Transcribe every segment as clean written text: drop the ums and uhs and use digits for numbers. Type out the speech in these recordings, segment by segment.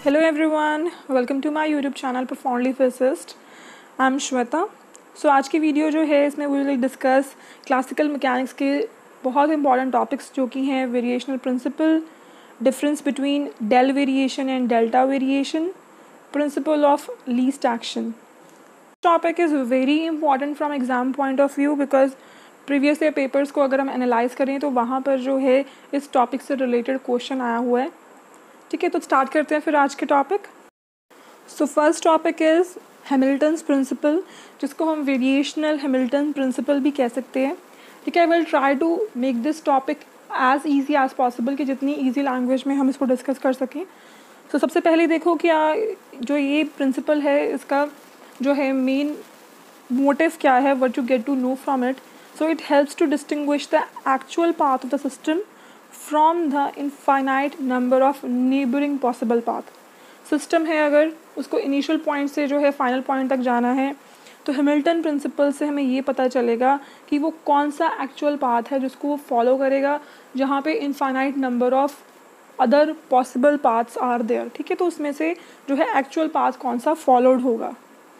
Hello everyone, welcome to my YouTube channel Profoundly Physicist. I'm Shweta. So आज की video जो है इसमें we will discuss classical mechanics के बहुत इंपॉर्टेंट टॉपिक्स जो कि हैं variational principle, difference between del variation and delta variation, principle of least action. Topic is very important from exam point of view because previous year papers को अगर हम analyse करें तो वहाँ पर जो है इस टॉपिक से रिलेटेड क्वेश्चन आया हुआ है. ठीक है, तो स्टार्ट करते हैं फिर आज के topic. So first topic is Hamilton's principle, जिसको हम वेरिएशनल हैमिल्टन प्रिंसिपल भी कह सकते हैं. ठीक है, I will try to make this topic as easy as possible कि जितनी ईजी लैंग्वेज में हम इसको डिस्कस कर सकें. तो सबसे पहले देखो क्या जो ये प्रिंसिपल है इसका जो है मेन मोटिव क्या है, what you get to know from it. So it helps to distinguish the actual path of the system from the infinite number of neighbouring possible path. System है, अगर उसको इनिशियल पॉइंट से जो है final point तक जाना है तो हैमिल्टन प्रिंसिपल से हमें ये पता चलेगा कि वो कौन सा एक्चुअल पाथ है जिसको वो फॉलो करेगा जहाँ पे infinite number of other possible paths are there. ठीक है, तो उसमें से जो है एक्चुअल पाथ कौन सा फॉलोड होगा.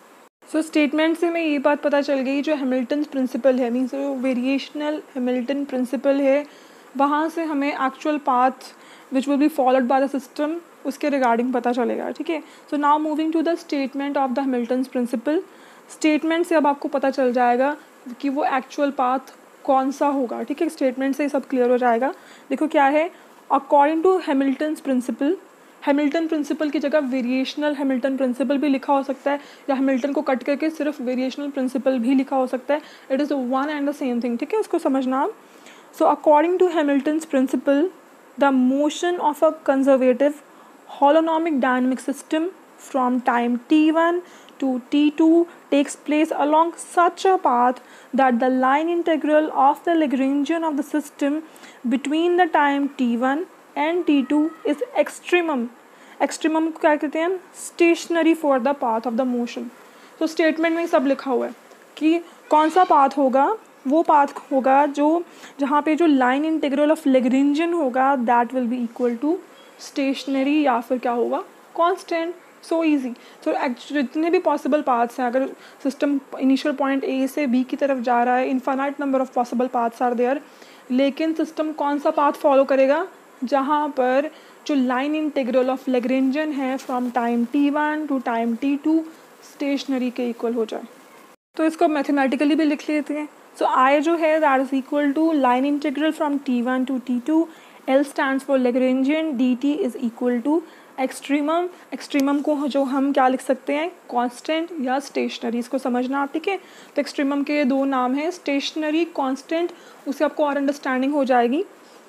सो स्टेटमेंट से हमें ये बात पता चल गई जो हैमिल्टन प्रिंसिपल है मीन्स जो वेरिएशनल हैमिल्टन प्रिंसिपल है वहाँ से हमें actual path which will be followed by the system उसके रिगार्डिंग पता चलेगा. ठीक है, so now moving to the statement of the Hamilton principle. Statement से अब आपको पता चल जाएगा कि वो एक्चुअल पाथ कौन सा होगा. ठीक है, स्टेटमेंट से सब क्लियर हो जाएगा. देखो क्या है, according to Hamilton principle, Hamilton principle की जगह वेरिएशनल हैमिल्टन प्रिंसिपल भी लिखा हो सकता है या हैमिल्टन को कट करके सिर्फ वेरिएशनल प्रिंसिपल भी लिखा हो सकता है. It is one and the same thing. ठीक है, इसको समझना. So according to Hamilton's principle, the motion of a conservative holonomic dynamic system from time t1 to t2 takes place along such a path that the line integral of the Lagrangian of the system between the time t1 and t2 is extremum. Extremum को क्या कहते हैं हम? Stationary for the path of the motion. तो statement में सब लिखा हुआ है कि कौन सा पाथ होगा. वो पाथ होगा जो जहाँ पे जो लाइन इंटीग्रल ऑफ लेग्रेंजियन होगा that will be equal to stationary या फिर क्या होगा कांस्टेंट. So easy. तो जितने भी पॉसिबल पाथ्स हैं, अगर सिस्टम इनिशियल पॉइंट ए से बी की तरफ जा रहा है, infinite number of possible paths are there, लेकिन सिस्टम कौन सा पाथ फॉलो करेगा जहाँ पर जो लाइन इंटीग्रल ऑफ लेग्रेंजियन है from time t1 to time t2 stationary के इक्वल हो जाए. तो इसको मैथमेटिकली भी लिख लेते हैं. सो आई जो है that is equal to line integral from t1 to t2. L stands for Lagrangian, dt is equal to extremum. Extremum को जो हम क्या लिख सकते हैं, कांस्टेंट या स्टेशनरी. इसको समझना आप. ठीक है, तो एक्सट्रीमम के दो नाम हैं, स्टेशनरी, कांस्टेंट. उससे आपको और अंडरस्टैंडिंग हो जाएगी.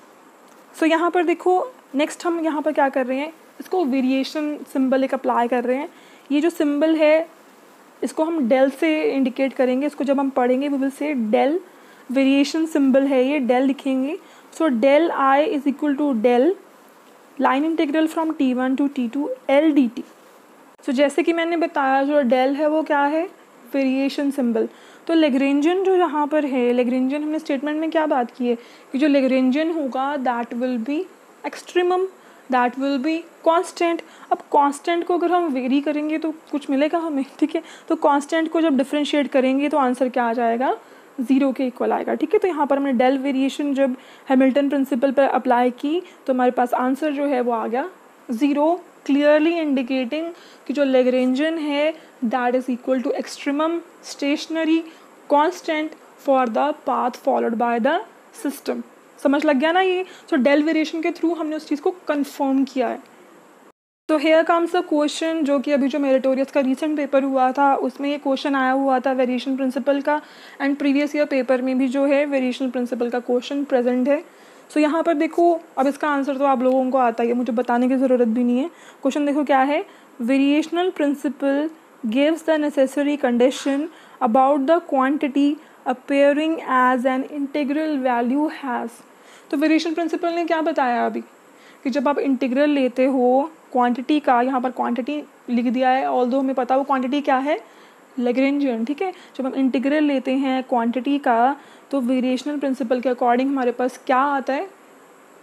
सो यहाँ पर देखो नेक्स्ट हम यहाँ पर क्या कर रहे हैं, इसको वेरिएशन सिंबल एक अप्लाई कर रहे हैं. ये जो सिंबल है इसको हम डेल से इंडिकेट करेंगे. इसको जब हम पढ़ेंगे we will say del. Variation symbol है ये, डेल लिखेंगे. So del I is equal to del line integral from t1 to t2 L D T. So जैसे कि मैंने बताया जो डेल है वो क्या है, वेरिएशन सिंबल. तो लेग्रेंजियन जो यहाँ पर है, लेग्रेंजियन हमने स्टेटमेंट में क्या बात की है कि जो लेग्रेंजियन होगा that will be extremum, that will be constant. अब कांस्टेंट को अगर हम वेरी करेंगे तो कुछ मिलेगा हमें. ठीक है, तो कांस्टेंट को जब डिफरेंशिएट करेंगे तो आंसर क्या आ जाएगा, ज़ीरो के इक्वल आएगा. ठीक है, तो यहाँ पर हमने डेल वेरिएशन जब हैमिल्टन प्रिंसिपल पर अप्लाई की तो हमारे पास आंसर जो है वो आ गया ज़ीरो, क्लियरली इंडिकेटिंग कि जो लेग्रेंजियन है that is equal to extremum, stationary, constant for the path followed by the system. समझ लग गया ना ये. सो डेल वेरिएशन के थ्रू हमने उस चीज़ को कंफर्म किया है. तो हेयर कम्स अ क्वेश्चन जो कि अभी जो मेरिटोरियस का रीसेंट पेपर हुआ था उसमें ये क्वेश्चन आया हुआ था वेरिएशन प्रिंसिपल का, एंड प्रीवियस ईयर पेपर में भी जो है वेरिएशन प्रिंसिपल का क्वेश्चन प्रेजेंट है. सो यहाँ पर देखो, अब इसका आंसर तो आप लोगों को आता ही है, मुझे बताने की ज़रूरत भी नहीं है. क्वेश्चन देखो क्या है, variational principle gives the necessary condition about the quantity appearing as an integral value has. तो वेरिएशन प्रिंसिपल ने क्या बताया अभी कि जब आप इंटीग्रल लेते हो क्वांटिटी का, यहाँ पर क्वांटिटी लिख दिया है ऑल्दो हमें पता वो क्वांटिटी क्या है, लेग्रेंजियन. ठीक है, जब हम इंटीग्रल लेते हैं क्वांटिटी का तो वेरिएशनल प्रिंसिपल के अकॉर्डिंग हमारे पास क्या आता है,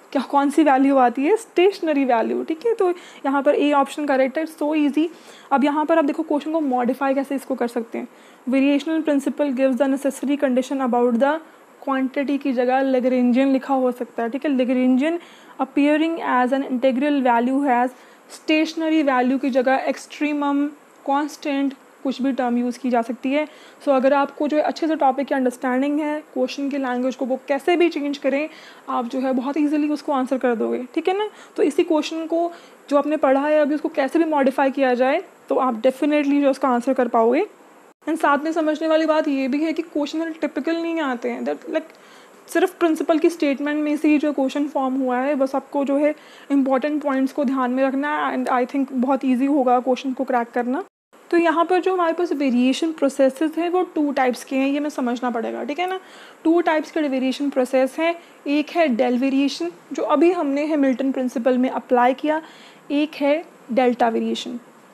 क्या कौन सी वैल्यू आती है, स्टेशनरी वैल्यू, ठीक है। तो यहाँ पर ए ऑप्शन करेक्ट है, सो ईजी। अब यहाँ पर आप देखो क्वेश्चन को मॉडिफाई कैसे इसको कर सकते हैं। Variational principle gives the necessary condition about the quantity की जगह लैग्रेंजियन लिखा हो सकता है, ठीक है। Lagrangian appearing as an integral value has stationary value की जगह एक्सट्रीमम, कांस्टेंट, कुछ भी टर्म यूज़ की जा सकती है। सो अगर आपको जो है अच्छे से टॉपिक की अंडरस्टैंडिंग है, क्वेश्चन की लैंग्वेज को वो कैसे भी चेंज करें, आप जो है बहुत ईजिली उसको आंसर कर दोगे, ठीक है ना। तो इसी क्वेश्चन को जो आपने पढ़ा है अभी, उसको कैसे भी मॉडिफाई किया जाए तो आप डेफिनेटली जो उसका आंसर कर पाओगे। एंड साथ में समझने वाली बात ये भी है कि क्वेश्चन टिपिकल नहीं आते हैं, दैट लाइक सिर्फ प्रिंसिपल की स्टेटमेंट में से ही जो क्वेश्चन फॉर्म हुआ है, बस आपको जो है इंपॉर्टेंट पॉइंट्स को ध्यान में रखना है एंड आई थिंक बहुत ईजी होगा क्वेश्चन को क्रैक करना। तो यहाँ पर जो हमारे पास वेरिएशन प्रोसेसेस हैं वो 2 टाइप्स के हैं, ये हमें समझना पड़ेगा, ठीक है ना। 2 टाइप्स के वेरिएशन प्रोसेस हैं। एक है डेल वेरिएशन जो अभी हमने हैमिल्टन प्रिंसिपल में अप्लाई किया, एक है डेल्टा वेरिएशन।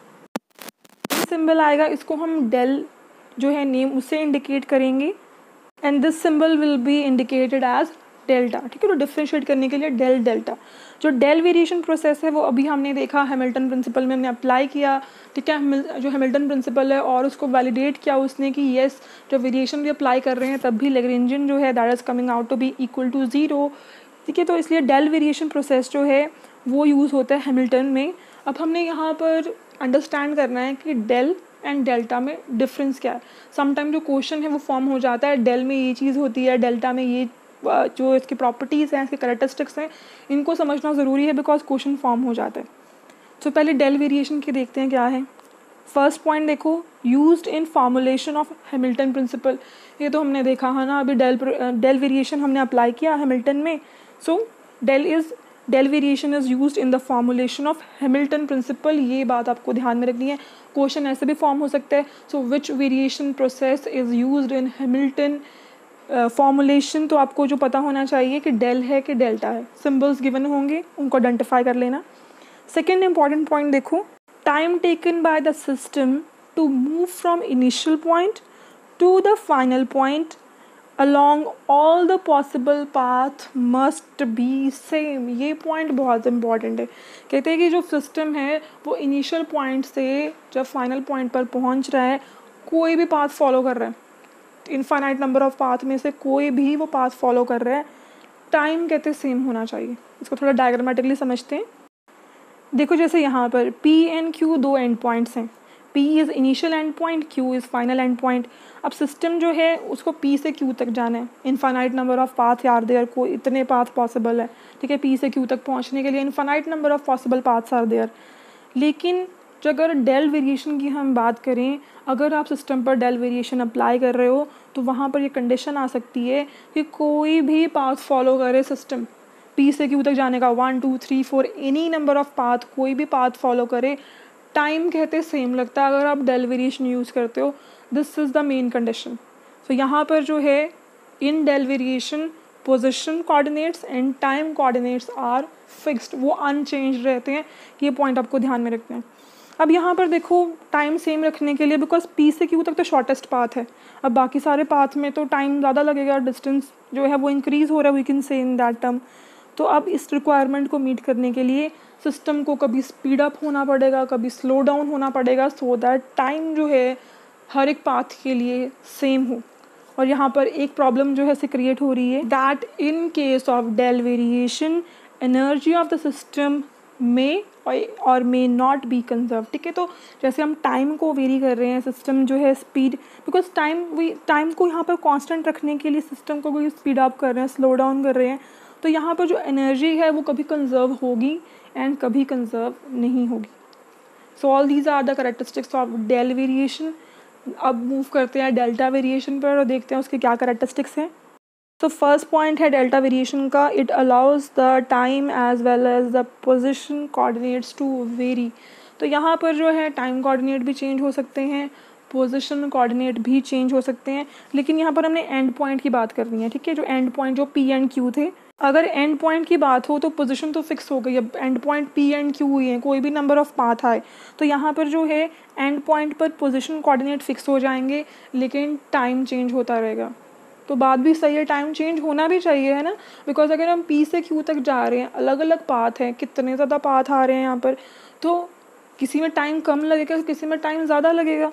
सिंबल आएगा, इसको हम डेल जो है नेम उससे इंडिकेट करेंगे and this symbol will be indicated as delta, ठीक है। तो डिफ्रेंशिएट करने के लिए डेल डेल्टा। जो डेल वेरिएशन प्रोसेस है वो अभी हमने देखा हैमिल्टन प्रिंसिपल में हमने अप्लाई किया, ठीक है। जो हैमिल्टन प्रिंसिपल है और उसको वैलिडेट किया उसने कि येस जब वेरिएशन भी अप्लाई कर रहे हैं तब भी लैग्रेंजियन जो है that is coming out to be equal to 0, ठीक है। तो इसलिए डेल वेरिएशन प्रोसेस जो है वो यूज़ होता है हैमिल्टन में। अब हमने यहाँ पर अंडरस्टैंड करना है कि डेल एंड डेल्टा में डिफरेंस क्या है। समटाइम जो क्वेश्चन है वो फॉर्म हो जाता है डेल में ये चीज़ होती है, डेल्टा में ये जो इसकी प्रॉपर्टीज़ हैं, इसके कैरेक्टरिस्टिक्स हैं, इनको समझना ज़रूरी है बिकॉज क्वेश्चन फॉर्म हो जाता है। तो पहले डेल वेरिएशन के देखते हैं क्या है। फर्स्ट पॉइंट देखो, used in formulation of Hamilton principle, ये तो हमने देखा है ना अभी, डेल वेरिएशन हमने अप्लाई किया हैमिल्टन में। So del variation is used in the formulation of Hamilton principle, ये बात आपको ध्यान में रखनी है। क्वेश्चन ऐसे भी फॉर्म हो सकता है, so which variation process is used in Hamilton formulation, तो आपको जो पता होना चाहिए कि डेल है कि डेल्टा है। सिंबल्स गिवन होंगे, उनको आइडेंटिफाई कर लेना। सेकेंड इंपॉर्टेंट पॉइंट देखो, time taken by the system to move from initial point to the final point along all the possible path must be same, ये पॉइंट बहुत इंपॉर्टेंट है। कहते हैं कि जो सिस्टम है वो इनिशियल पॉइंट से जब फाइनल पॉइंट पर पहुंच रहा है कोई भी पाथ फॉलो कर रहा है, इनफाइनाइट नंबर ऑफ पाथ में से कोई भी वो पाथ फॉलो कर रहा है, टाइम कहते सेम होना चाहिए। इसको थोड़ा डायग्रामेटिकली समझते हैं। देखो जैसे यहाँ पर P and Q 2 and points हैं, P is initial end point, Q is final end point. अब सिस्टम जो है उसको P से Q तक जाना है, infinite number of path are there, को इतने पाथ पॉसिबल है, ठीक है। P से Q तक पहुँचने के लिए infinite number of possible paths are there. लेकिन जो अगर डेल वेरिएशन की हम बात करें, अगर आप सिस्टम पर डेल वेरिएशन अप्लाई कर रहे हो तो वहाँ पर ये कंडीशन आ सकती है कि कोई भी पाथ फॉलो करे सिस्टम, P से Q तक जाने का 1 2 3 4 एनी नंबर ऑफ पाथ, कोई भी पाथ फॉलो करे, टाइम कहते सेम लगता है अगर आप डेल वेरिएशन यूज़ करते हो। This is the main condition. तो यहाँ पर जो है in del variation position coordinates and time coordinates are fixed, वो अनचेंज रहते हैं, ये पॉइंट आपको ध्यान में रखना है। अब यहाँ पर देखो टाइम सेम रखने के लिए, बिकॉज P से Q तक तो शॉर्टेस्ट पाथ है, अब बाकी सारे पाथ में तो टाइम ज़्यादा लगेगा, डिस्टेंस जो है वो इंक्रीज़ हो रहा है, we can say in that term. तो अब इस रिक्वायरमेंट को मीट करने के लिए सिस्टम को कभी स्पीड अप होना पड़ेगा, कभी स्लो डाउन होना पड़ेगा, सो दैट टाइम जो है हर एक पाथ के लिए सेम हो। और यहाँ पर एक प्रॉब्लम जो है से क्रिएट हो रही है, that in case of del variation energy of the system में और मे नॉट बी कंजर्व, ठीक है। तो जैसे हम टाइम को वेरी कर रहे हैं, सिस्टम जो है स्पीड, बिकॉज टाइम को यहाँ पर कांस्टेंट रखने के लिए सिस्टम को कोई स्पीड अप कर रहे हैं, स्लो डाउन कर रहे हैं, तो यहाँ पर जो एनर्जी है वो कभी कंजर्व होगी एंड कभी कंजर्व नहीं होगी। So all these are the characteristics of del variation. अब मूव करते हैं डेल्टा वेरिएशन पर और देखते हैं उसके क्या कैरेक्टरिस्टिक्स हैं। तो फर्स्ट पॉइंट है डेल्टा वेरिएशन का, it allows the time as well as the position coordinates to vary. तो यहाँ पर जो है टाइम कोऑर्डिनेट भी चेंज हो सकते हैं, पोजिशन कोऑर्डिनेट भी चेंज हो सकते हैं, लेकिन यहाँ पर हमने एंड पॉइंट की बात करनी है, ठीक है। जो एंड पॉइंट जो P एंड Q थे, अगर एंड पॉइंट की बात हो तो पोजीशन तो फिक्स हो गई, अब end point P and Q हुई है, कोई भी नंबर ऑफ पाथ आए तो यहाँ पर जो है एंड पॉइंट पर पोजीशन कोऑर्डिनेट फिक्स हो जाएंगे, लेकिन टाइम चेंज होता रहेगा। तो बात भी सही है, टाइम चेंज होना भी चाहिए, है ना। बिकॉज अगर हम पी से क्यू तक जा रहे हैं, अलग अलग पाथ हैं, कितने ज़्यादा पाथ आ रहे हैं यहाँ पर, तो किसी में टाइम कम लगेगा, किसी में टाइम ज़्यादा लगेगा,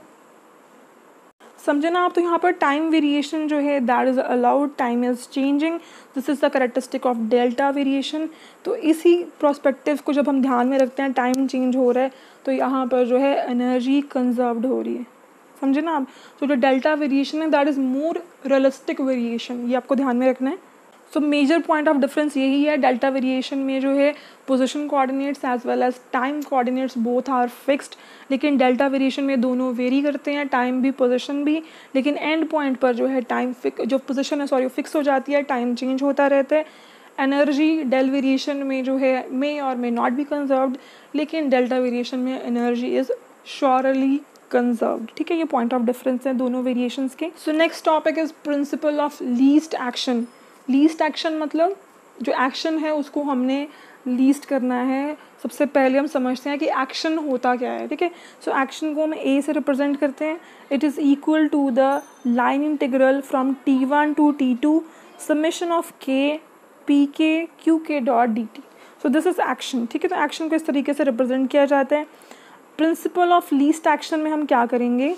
समझे ना आप। तो यहाँ पर टाइम वेरिएशन जो है that is allowed, time is changing, this is the characteristic of delta variation. तो इसी प्रोस्पेक्टिव को जब हम ध्यान में रखते हैं, टाइम चेंज हो रहा है तो यहाँ पर जो है एनर्जी कंजर्व्ड हो रही है, समझे ना आप। तो जो डेल्टा वेरिएशन है that is more realistic variation, ये आपको ध्यान में रखना है। So major point of difference यही है, डेल्टा वेरिएशन में जो है position coordinates as well as time coordinates both are fixed, लेकिन डेल्टा वेरिएशन में दोनों वेरी करते हैं, टाइम भी पोजीशन भी, लेकिन एंड पॉइंट पर जो है टाइम जो पोजीशन है सॉरी फिक्स हो जाती है, टाइम चेंज होता रहता है। एनर्जी डेल वेरिएशन में जो है may or may not be conserved, लेकिन डेल्टा वेरिएशन में एनर्जी इज़ श्योरली कंजर्व्ड, ठीक है। ये पॉइंट ऑफ डिफरेंस है दोनों वेरिएशंस के। So next topic is principle of least action. Least action मतलब जो एक्शन है उसको हमने लीस्ट करना है। सबसे पहले हम समझते हैं कि एक्शन होता क्या है, ठीक है। सो एक्शन को हम ए से रिप्रेजेंट करते हैं, it is equal to the line integral from T1 to T2 summation of K P K Q K dot D T. So this is action, ठीक है। तो एक्शन को इस तरीके से रिप्रेजेंट किया जाता है। प्रिंसिपल ऑफ लीस्ट एक्शन में हम क्या करेंगे,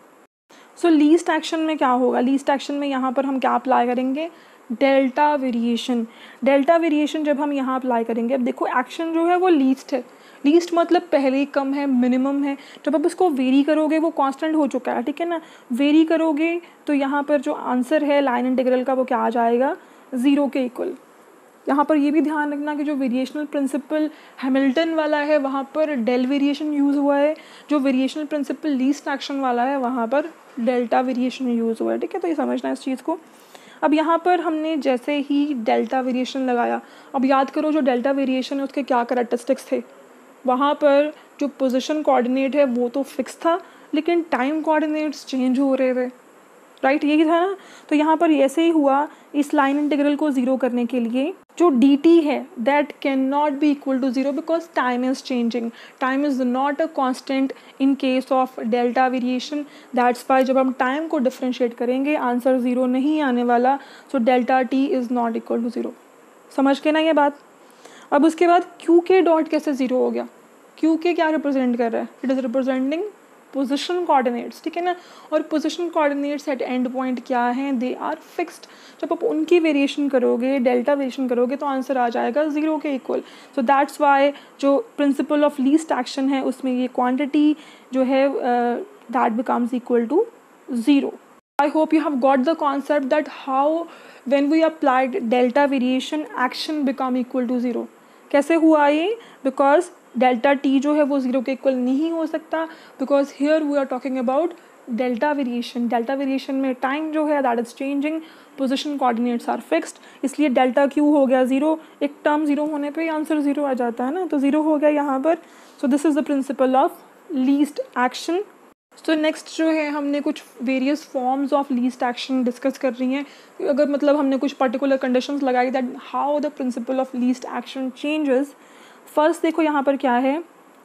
सो लीस्ट एक्शन में क्या होगा, लीस्ट एक्शन में यहाँ पर हम क्या अप्लाई करेंगे, डेल्टा वेरिएशन। डेल्टा वेरिएशन जब हम यहाँ अप्लाई करेंगे, अब देखो एक्शन जो है वो लीस्ट है, लीस्ट मतलब पहले ही कम है, मिनिमम है। जब आप इसको वेरी करोगे वो कांस्टेंट हो चुका है, ठीक है ना, वेरी करोगे तो यहाँ पर जो आंसर है लाइन इंटीग्रल का वो क्या आ जाएगा, ज़ीरो के इक्वल। यहाँ पर ये भी ध्यान रखना कि जो वेरिएशनल प्रिंसिपल हैमिल्टन वाला है वहाँ पर डेल वेरिएशन यूज़ हुआ है, जो वेरिएशनल प्रिंसिपल लीस्ट एक्शन वाला है वहाँ पर डेल्टा वेरिएशन यूज़ हुआ है, ठीक है। तो ये समझना है इस चीज़ को। अब यहाँ पर हमने जैसे ही डेल्टा वेरिएशन लगाया, अब याद करो जो डेल्टा वेरिएशन है उसके क्या कैरेक्टरिस्टिक्स थे, वहाँ पर जो पोजीशन कोऑर्डिनेट है वो तो फिक्स था, लेकिन टाइम कोऑर्डिनेट्स चेंज हो रहे थे, राइट, यही था ना। तो यहाँ पर ऐसे ही हुआ, इस लाइन इंटीग्रल को ज़ीरो करने के लिए जो डी टी है that can not be equal to zero because time is changing, time is not a constant in case of delta variation. That's why जब हम टाइम को डिफ्रेंशिएट करेंगे आंसर ज़ीरो नहीं आने वाला। So delta T is not equal to zero, समझ के ना ये बात। अब उसके बाद क्यू के डॉट कैसे ज़ीरो हो गया, क्यू के क्या रिप्रेजेंट कर रहा है, it is representing position coordinates, ठीक है ना। और position coordinates at end point क्या हैं, दे आर फिक्स्ड। जब आप उनकी वेरिएशन करोगे, डेल्टा वेरिएशन करोगे तो आंसर आ जाएगा ज़ीरो के इक्वल। सो दैट्स वाई जो प्रिंसिपल ऑफ लीस्ट एक्शन है उसमें ये क्वांटिटी जो है that becomes equal to zero. I hope you have got the concept that how when we applied delta variation action become equal to zero। कैसे हुआ ये, because delta T जो है वो ज़ीरो के इक्वल नहीं हो सकता, because here we are talking about delta variation. Delta variation में टाइम जो है that is changing, position coordinates are fixed, इसलिए डेल्टा क्यू हो गया ज़ीरो। एक टर्म ज़ीरो होने पे आंसर ज़ीरो आ जाता है ना, तो ज़ीरो हो गया यहाँ पर। So this is the principle of least action. तो नेक्स्ट जो है हमने कुछ various forms of least action discuss कर रही हैं। अगर मतलब हमने कुछ पर्टिकुलर कंडीशंस लगाई that how the principle of least action changes. First देखो यहाँ पर क्या है,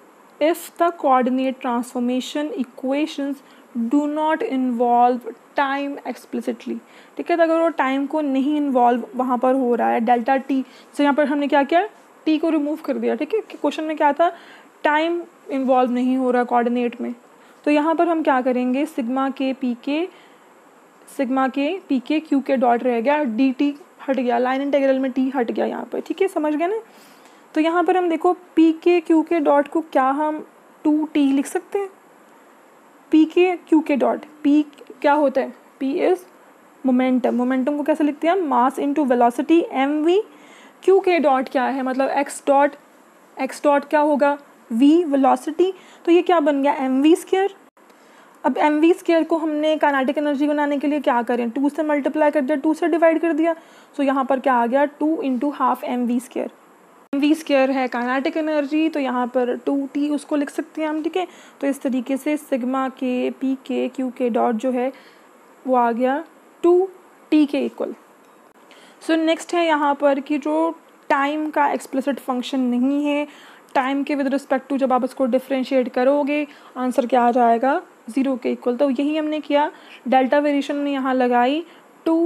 if the coordinate transformation equations do not involve time explicitly, ठीक है। तो अगर वो टाइम को नहीं इन्वॉल्व वहाँ पर हो रहा है, डेल्टा टी से यहाँ पर हमने क्या किया, टी को रिमूव कर दिया, ठीक है। क्वेश्चन में क्या था, टाइम इन्वॉल्व नहीं हो रहा कोऑर्डिनेट में, तो यहाँ पर हम क्या करेंगे, सिग्मा के P K Q K dot रह गया, डी टी हट गया, लाइन इंटीग्रल में टी हट गया यहाँ पर, ठीक है, समझ गए ना। तो यहाँ पर हम देखो P K Q K dot को क्या हम टू टी लिख सकते हैं, P K Q K dot, P क्या होता है, पी इज़ मोमेंटम, मोमेंटम को कैसे लिखते हैं हम, mass into velocity M V. Q K dot क्या है, मतलब एक्स डॉट क्या होगा, वी वेलोसिटी, तो ये क्या बन गया एम वी स्क्वायर। अब एम वी स्क्वायर को हमने काइनेटिक एनर्जी बनाने के लिए क्या करें, टू से मल्टीप्लाई कर दिया, टू से डिवाइड कर दिया। सो यहाँ पर क्या आ गया, two into half M V square. M V square है काइनेटिक एनर्जी, तो यहाँ पर टू टी उसको लिख सकते हैं हम, ठीक है। तो इस तरीके से सिग्मा के P K Q K dot जो है वो आ गया टू टी के इक्वल। सो नेक्स्ट है यहाँ पर कि जो टाइम का एक्सप्लिसिट फंक्शन नहीं है, टाइम के विद रिस्पेक्ट टू जब आप इसको डिफ्रेंशिएट करोगे आंसर क्या आ जाएगा, ज़ीरो के इक्वल। तो यही हमने किया, डेल्टा वेरिएशन ने यहाँ लगाई two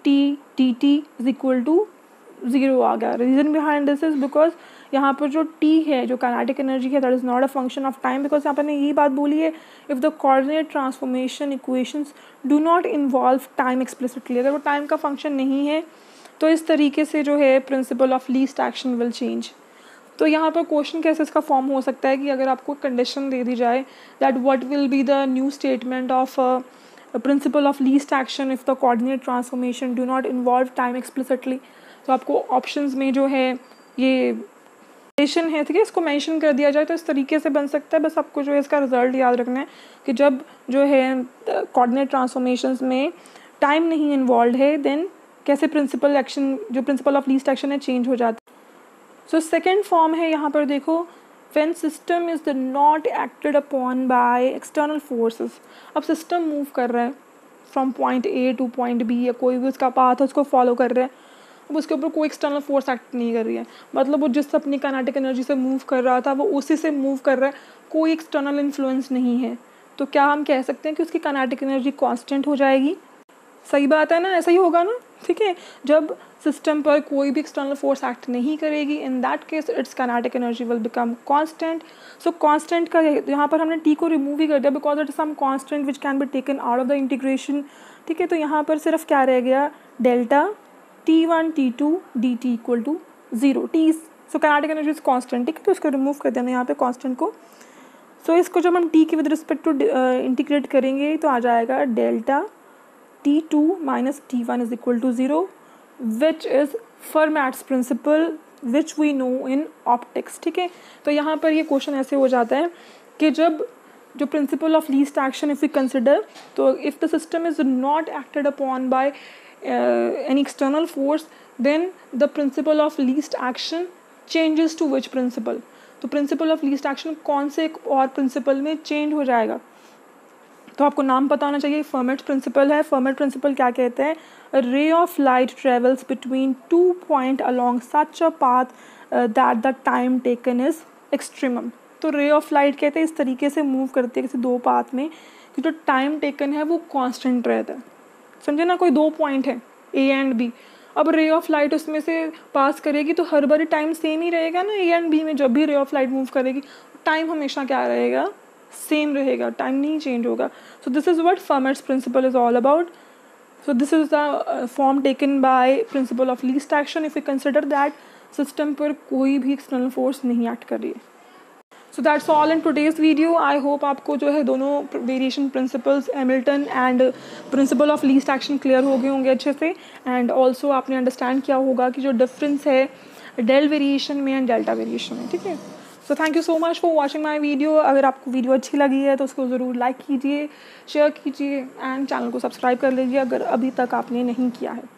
T T is equal to 0 आ गया। Reason behind this is because यहाँ पर जो टी है, जो काइनेटिक एनर्जी है, that is not a function of time, because यहाँ पर ने यही बात बोली है, if the coordinate transformation equations do not involve time explicitly, अगर वो टाइम का फंक्शन नहीं है तो इस तरीके से जो है principle of least action will change. तो यहाँ पर क्वेश्चन कैसे इसका फॉर्म हो सकता है कि अगर आपको कंडीशन दे दी जाए that what will be the new statement of principle of least action if the coordinate transformation do not involve time explicitly, तो आपको ऑप्शंस में जो है ये कंडीशन है, ठीक है, इसको मेंशन कर दिया जाए तो इस तरीके से बन सकता है। बस आपको जो है इसका रिजल्ट याद रखना है कि जब जो है कोऑर्डिनेट ट्रांसफॉर्मेशंस में टाइम नहीं इन्वॉल्व है देन कैसे प्रिंसिपल एक्शन, जो प्रिंसिपल ऑफ लीस्ट एक्शन है, चेंज हो जाता है। सो सेकेंड फॉर्म है यहाँ पर देखो, when system is the not acted upon by external forces. अब सिस्टम मूव कर रहा है from point A to point B, या कोई भी उसका पाथ है उसको फॉलो कर रहा है, अब उसके ऊपर कोई एक्सटर्नल फोर्स एक्ट नहीं कर रही है, मतलब वो जिस अपनी काइनेटिक एनर्जी से मूव कर रहा था वो उसी से मूव कर रहा है, कोई एक्सटर्नल इन्फ्लुएंस नहीं है, तो क्या हम कह सकते हैं कि उसकी काइनेटिक एनर्जी कांस्टेंट हो जाएगी। सही बात है ना, ऐसा ही होगा ना, ठीक है। जब सिस्टम पर कोई भी एक्सटर्नल फोर्स एक्ट नहीं करेगी, in that case its kinetic energy will become constant. So constant का यहाँ पर हमने टी को रिमूव ही कर दिया because it is some constant which can be taken out of the integration, ठीक है। तो यहाँ पर सिर्फ क्या रह गया, delta T1 T2 dt equal to 0 T. So kinetic energy is constant, ठीक है, तो इसको रिमूव कर देना यहाँ पे कांस्टेंट को। सो इसको जब हम टी के विद रिस्पेक्ट टू इंटीग्रेट करेंगे तो आ जाएगा delta T2 minus T1 is equal to 0, which is Fermat's principle which we know in optics, ठीक है। तो यहाँ पर ये क्वेश्चन ऐसे हो जाता है कि जब जो principle of least action if we consider, तो if the system is not acted upon by any external force then the principle of least action changes to which principle, तो प्रिंसिपल ऑफ लीस्ट एक्शन कौन से एक और principal में change हो जाएगा। तो आपको नाम पता होना चाहिए, फर्मेट प्रिंसिपल है। फर्मेट प्रिंसिपल क्या कहते हैं, ray of light travels between 2 point along such a path that the time taken is extremum. तो रे ऑफ लाइट कहते हैं इस तरीके से मूव करती है किसी दो पाथ में कि जो टाइम टेकन है वो कांस्टेंट रहता है, समझे ना। कोई दो पॉइंट है ए एंड बी, अब रे ऑफ लाइट उसमें से पास करेगी तो हर बार टाइम सेम ही रहेगा ना, ए एंड बी में जब भी रे ऑफ लाइट मूव करेगी टाइम हमेशा क्या रहेगा, सेम रहेगा, टाइम नहीं चेंज होगा। So this is what Fermat's principle is all about. So this is the form taken by principle of least action if you consider that system पर कोई भी एक्सटर्नल फोर्स नहीं एक्ट कर रही है। So that's all in today's video. I hope आपको जो है दोनों variation principles Hamilton and principle of least action clear हो गए होंगे अच्छे से, एंड ऑल्सो आपने अंडरस्टैंड किया होगा कि जो डिफरेंस है डेल वेरिएशन में एंड डेल्टा वेरिएशन में, ठीक है। So thank you so much for watching my video. अगर आपको वीडियो अच्छी लगी है तो उसको ज़रूर लाइक कीजिए, शेयर कीजिए एंड चैनल को सब्सक्राइब कर लीजिए अगर अभी तक आपने नहीं किया है।